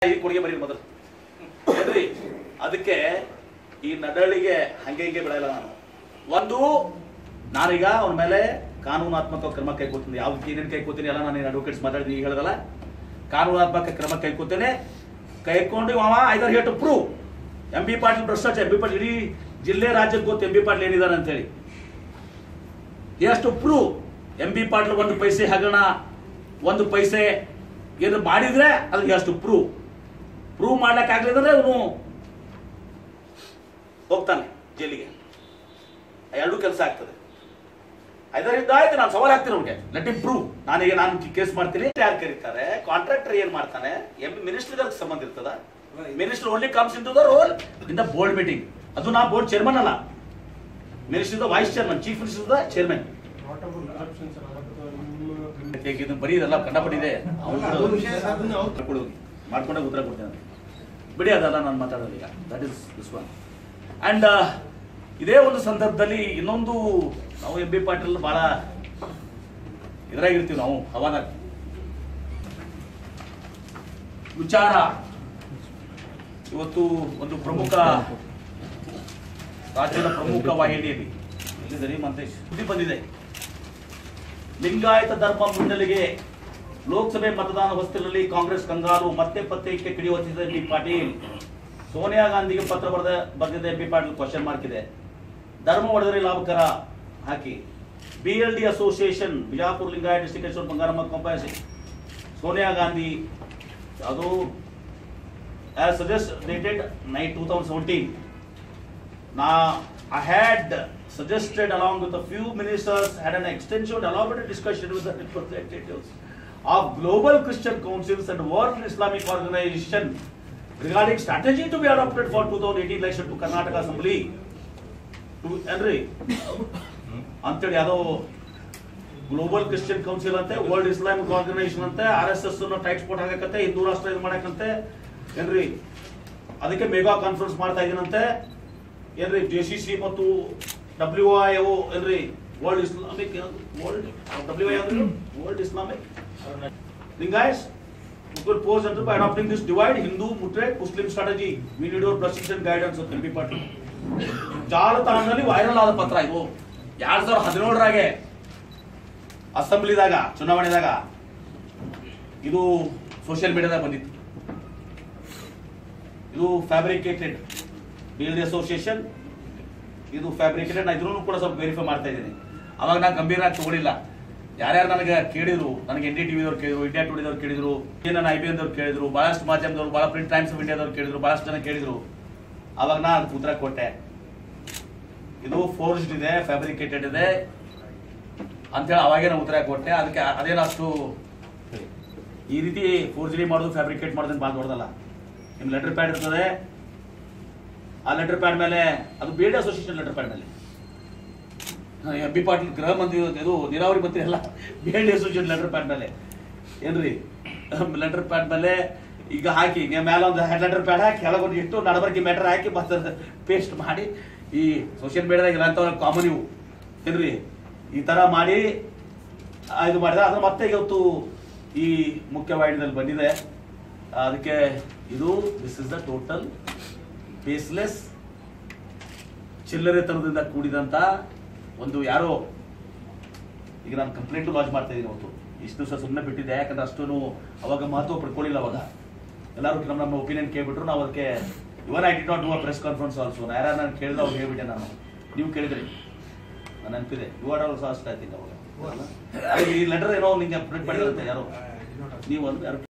ಕೊಡುಗೆ ಬರೀ ಮೊದಲು ಏನ್ರಿ ಅದಕ್ಕೆ ಈ ನಡಳಿಗೆ ಹಂಗೆ ಹಿಂಗೆ ಬಿಡಲ್ಲ ನಾನು. ಒಂದು ನಾನೀಗ ಅವನ ಮೇಲೆ ಕಾನೂನಾತ್ಮಕ ಕ್ರಮ ಕೈಗೊಳ್ತೀನಿ. ಯಾವ್ದು ಏನೇನು ಕೈಗೊಳ್ತೀನಿ ಎಲ್ಲ ನಾನು ಅಡ್ವೊಕೇಟ್ಸ್ ಮಾತಾಡಿದ್ದೀನಿ, ಈಗ ಹೇಳದಲ್ಲ, ಕಾನೂನಾತ್ಮಕ ಕ್ರಮ ಕೈಗೊಳ್ತೇನೆ. ಕೈಕೊಂಡು ಅವ either hate to prove M B Patil ಭ್ರಷ್ಟಾಚಾರ. ಎಂ ಬಿ ಪಾಟೀಲ್ ಇಡೀ ಜಿಲ್ಲೆ ರಾಜ್ಯಕ್ಕೆ ಗೊತ್ತು ಎಂ ಬಿ ಪಾಟೀಲ್ ಏನಿದ್ದಾರೆ ಅಂತೇಳಿ. ಎಷ್ಟು ಪ್ರೂವ್ ಎಂ ಬಿ ಪಾಟೀಲ್ ಒಂದು ಪೈಸೆ ಹಗರಣ, ಒಂದು ಪೈಸೆ ಏನು ಮಾಡಿದ್ರೆ ಅದಕ್ಕೆ ಎಷ್ಟು ಪ್ರೂವ್ ಮಾಡ್ಲಿಕ್ಕಾಗ್ಲಿದ್ರೆ ಅವನು ಹೋಗ್ತಾನೆ ಜೈಲಿಗೆ. ಎರಡೂ ಕೆಲಸ ಆಗ್ತದೆ. ಇದರಿಂದ ಆಯ್ತು, ನಾನು ಸವಾಲ್ ಹಾಕ್ತೀನಿ ಅವ್ರಿಗೆ, ಲೆಟ್ ಇಮ್ ಪ್ರೂವ್. ನಾನು ಕೇಸ್ ಮಾಡ್ತೀನಿ. ಯಾರು ಕರೀತಾರೆ? ಕಾಂಟ್ರಾಕ್ಟರ್ ಏನ್ ಮಾಡ್ತಾನೆ? ಮಿನಿಸ್ಟರ್ ಅದಕ್ಕೆ ಸಂಬಂಧ ಇರ್ತದ. Minister only comes in to the role in the board meeting. ಅದು ನಾ ಬೋರ್ಡ್ ಚೇರ್ಮನ್ ಅಲ್ಲ, minister the vice chairman, chief minister the chairman. ಬರೀ ಇದೆಲ್ಲ ಕಂಡಪಟ್ಟಿದೆ, ಮಾಡ್ಕೊಂಡಾಗ ಉತ್ತರ ಕೊಡ್ತೇನೆ. ಬಿಡಿ, ಅದೆಲ್ಲ ನಾನು ಮಾತಾಡೋದು ಈಗ. That is this one. And ಇದೇ ಒಂದು ಸಂದರ್ಭದಲ್ಲಿ ಇನ್ನೊಂದು, ನಾವು ಎಂ ಬಿ ಪಾಟೀಲ್ ಬಹಳ ಇದ್ರಾಗಿರ್ತೀವಿ ನಾವು, ಹವಾದಾಗ ವಿಚಾರ. ಇವತ್ತು ಒಂದು ಪ್ರಮುಖ ರಾಜ್ಯದ ಪ್ರಮುಖ ವಾಹಿನಿಯಲ್ಲಿ ಇಲ್ಲಿದೆ ಮಂತೇಶ್ ಸುದ್ದಿ ಬಂದಿದೆ. ಲಿಂಗಾಯತ ಧರ್ಮ ಮಂಡಳಿಗೆ ಲೋಕಸಭೆ ಮತದಾನ ಹೊಸ್ತಿಲಲ್ಲಿ ಕಾಂಗ್ರೆಸ್ ಕಂಗಾಲು, ಮತ್ತೆ ಪತ್ರಿಕೆ ಕಿಡಿಯುತ್ತಿದ್ದ ಎಂ ಬಿ ಪಾಟೀಲ್. ಸೋನಿಯಾ ಗಾಂಧಿಗೆ ಪತ್ರ ಬರೆದಿದ್ದ M B Patil question mark ಇದೆ. ಧರ್ಮ ಒಡೆದರೆ ಲಾಭಕರ ಹಾಕಿ. BLD association Bijapur Lingayat district Bangaramma company Sonia Gandhi ಅದು as suggested dated 2017. Now I had suggested along with a few ministers had an extensive elaborate discussion with the representatives of global Christian councils and World Islamic Organization regarding strategy to be adopted for 2018 election to Karnataka Assembly. ಏನ್ರಿ ಅಂತೇಳಿ ಯಾವುದೋ global Christian council ಅಂತೆ, world Islamic organisation ಅಂತೆ, RSS tight sport ಹಾಕತ್ತೆ, ಹಿಂದೂ ರಾಷ್ಟ್ರ ಇದು ಮಾಡಕ್ಕಂತೆ ಏನ್ರಿ. ಅದಕ್ಕೆ ಮೆಗಾ ಕಾನ್ಫರೆನ್ಸ್ ಮಾಡ್ತಾ ಇದೀನಂತೆ ಏನ್ರಿ. JCC ಮತ್ತು WIO ಏನ್ರಿ, world Islamic world Islamic Lingayats will pose under by adopting this divide Hindu Muslim strategy. We need your blessings and guidance of MP Patil. ಜಾಲತಾಣದಲ್ಲಿ ವೈರಲ್ ಆದ ಪತ್ರ ಇದು 2017ರಾಗೆ ಅಸೆಂಬ್ಲಿದಾಗ ಚುನಾವಣೆದಾಗ ಇದು ಸೋಷಿಯಲ್ ಮೀಡಿಯಾದಾಗ ಬಂದಿತ್ತು. ಇದು ಫ್ಯಾಬ್ರಿಕೇಟೆಡ್ BLD ಅಸೋಸಿಯೇಷನ್, ಇದು ಫ್ಯಾಬ್ರಿಕೇಟೆಡ್. ನಾನು ಇದ್ರೂ ಕೂಡ ಸ್ವಲ್ಪ ವೆರಿಫೈ ಮಾಡ್ತಾ ಇದ್ದೀನಿ. ಅವಾಗ ನಾನು ಗಂಭೀರವಾಗಿ ತಗೊಳ್ಳಿಲ್ಲ. ಯಾರ್ಯಾರು ನನಗೆ ಕೇಳಿದ್ರು, ನನಗೆ NDTV ದವ್ರು ಕೇಳಿದ್ರು, ಇಂಡಿಯಾ ಟುಡೇದವ್ರು ಕೇಳಿದ್ರು, CNN IBN ದವ್ರು ಕೇಳಿದ್ರು, ಬಹಳಷ್ಟು ಮಾಧ್ಯಮದವ್ರು, ಬಹಳ ಪ್ರಿಂಟ್ ಟೈಮ್ಸ್ ಆಫ್ ಇಂಡಿಯಾದವ್ರು ಕೇಳಿದ್ರು, ಬಹಳಷ್ಟು ಜನ ಕೇಳಿದ್ರು. ಅವಾಗ ನಾನು ಉತ್ತರ ಕೊಟ್ಟೆ, ಇದು ಫೋರ್ಜ್ಡ್ ಇದೆ, ಫ್ಯಾಬ್ರಿಕೇಟೆಡ್ ಇದೆ ಅಂತೇಳಿ ಅವಾಗೇ ನಾನು ಉತ್ತರ ಕೊಟ್ಟೆ. ಅದಕ್ಕೆ ಅದೇನಷ್ಟು ಈ ರೀತಿ ಫೋರ್ಜರಿ ಮಾಡೋದು, ಫ್ಯಾಬ್ರಿಕೇಟ್ ಮಾಡೋದನ್ನ ಭಾಳ ದೊಡ್ಡದಲ್ಲ. ನಿಮ್ಮ ಲೆಟರ್ ಪ್ಯಾಡ್ ಇರ್ತದೆ, ಆ ಲೆಟರ್ ಪ್ಯಾಡ್ ಮೇಲೆ ಅದು BLD ಅಸೋಸಿಯೇಷನ್ ಲೆಟರ್ ಪ್ಯಾಡ್ ಮೇಲೆ ಎಂ ಬಿ ಪಾಟೀಲ್ ಗೃಹ ಮಂತ್ರಿ, ಇದು ನೀರಾವರಿ ಮಂತ್ರಿ ಅಲ್ಲ, BLD ಅಸೋಸಿಯೇಷನ್ ಲೆಟರ್ ಪ್ಯಾಡ್ ಮೇಲೆ ಏನ್ರಿ, ಲೆಟರ್ ಪ್ಯಾಡ್ ಮೇಲೆ ಈಗ ಹಾಕಿ ಮೇಲೆ ಒಂದು ಲೆಟರ್ ಪ್ಯಾಡ್ ಹಾಕಿ ಕೆಳಗೊಂದು ಇಟ್ಟು ನಡಬರ್ಗಿ ಮ್ಯಾಟರ್ ಹಾಕಿ ಮತ್ತೆ ಪೇಸ್ಟ್ ಮಾಡಿ ಈ ಸೋಷಿಯಲ್ ಮೀಡಿಯಾದಾಗ ಇರೋಂಥವ್ರ ಕಾಮನ್ ಇವು ಏನ್ರಿ, ಈ ತರ ಮಾಡಿ ಇದು ಮಾಡಿದ. ಅದ್ರ ಮತ್ತೆ ಇವತ್ತು ಈ ಮುಖ್ಯವಾಹಿನಿಯಲ್ಲಿ ಬಂದಿದೆ. ಅದಕ್ಕೆ ಇದು this is the total baseless ಚಿಲ್ಲರೆತನದಿಂದ ಕೂಡಿದಂತ ಒಂದು ಯಾರೋ. ಈಗ ನಾನು ಕಂಪ್ಲೇಂಟ್ ಲಾಂಚ್ ಮಾಡ್ತಾ ಇದ್ದೀನಿ. ಅವತ್ತು ಇಷ್ಟು ದಿವಸ ಸುಮ್ಮನೆ ಬಿಟ್ಟಿದ್ದೆ, ಯಾಕಂದ್ರೆ ಅಷ್ಟೂ ಅವಾಗ ಮಹತ್ವ ಪಡ್ಕೊಳ್ಳಿಲ್ಲ. ಅವಾಗ ಎಲ್ಲರೂ ನಮ್ಮ ಒಪಿನಿಯನ್ ಕೇಳ್ಬಿಟ್ರು. ನಾವು ಅದಕ್ಕೆ even I did not do a press conference also. ಯಾರು ನಾನು ಕೇಳಿದ ಅವ್ರು ಹೇಳ್ಬಿಟ್ಟೆ. ನಾನು ನೀವು ಕೇಳಿದ್ರಿ, ನಾನು ನೆನಪಿದೆ. ಯು ಆರ್ ಆಲ್ಸೋ ಅಷ್ಟೇ ಆಯ್ತು ಅವಾಗ. ಈ ಲೆಟರ್ ಏನೋ ನಿಂಗೆ ಪ್ರಿಂಟ್ ಮಾಡಿರುತ್ತೆ ಯಾರೋ, ನೀವು ಒಂದು ಯಾರು